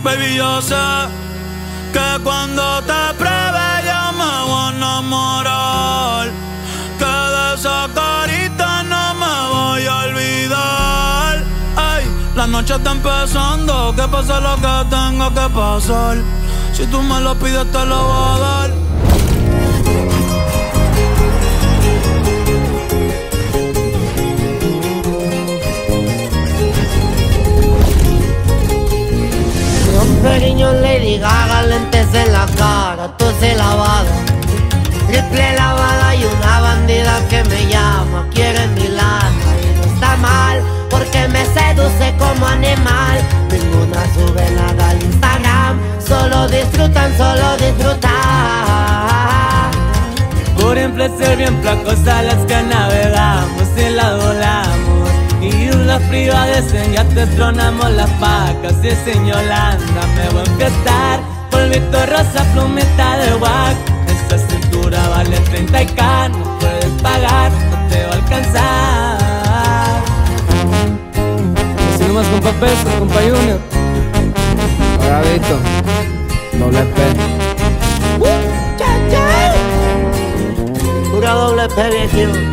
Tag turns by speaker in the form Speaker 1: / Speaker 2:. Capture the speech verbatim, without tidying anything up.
Speaker 1: Baby, yo sé que cuando te pruebe yo me voy a enamorar, que de esa carita no me voy a olvidar. Ay, la noche está empezando, que pase lo que tenga que pasar. Si tú me lo pides te lo voy a dar.
Speaker 2: Cariño, Lady Gaga, lentes en la cara, tos lavada, triple lavada y una bandida que me llama, quiere mi lana y no está mal, porque me seduce como animal. Ninguna sube nada al Instagram, solo disfrutan, solo disfrutan.
Speaker 3: Por ejemplo, bien placosa las que navegamos y la volamos, y una fría de ya te tronamos las pacas. Y sin Yolanda me voy a empezar, polvito rosa, plumeta de guac. Esa cintura vale treinta y k, no puedes pagar, no te va a alcanzar.
Speaker 4: Así nomás, compa Peso, compa Junior. Bravito, doble P.
Speaker 2: Uh, cha, cha. Pura doble P, viejo.